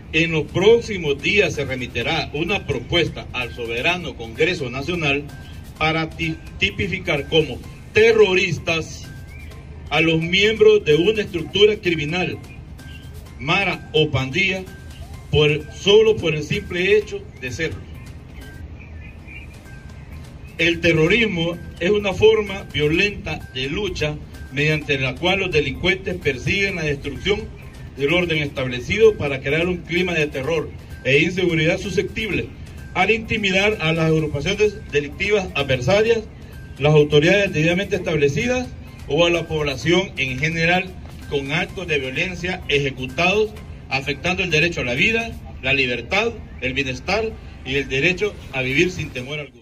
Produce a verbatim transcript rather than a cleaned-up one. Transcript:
En los próximos días se remitirá una propuesta al soberano Congreso Nacional para tipificar como terroristas a los miembros de una estructura criminal, mara o pandilla, por, solo por el simple hecho de serlo. El terrorismo es una forma violenta de lucha mediante la cual los delincuentes persiguen la destrucción del orden establecido para crear un clima de terror e inseguridad susceptible al intimidar a las agrupaciones delictivas adversarias, las autoridades debidamente establecidas o a la población en general con actos de violencia ejecutados afectando el derecho a la vida, la libertad, el bienestar y el derecho a vivir sin temor alguno.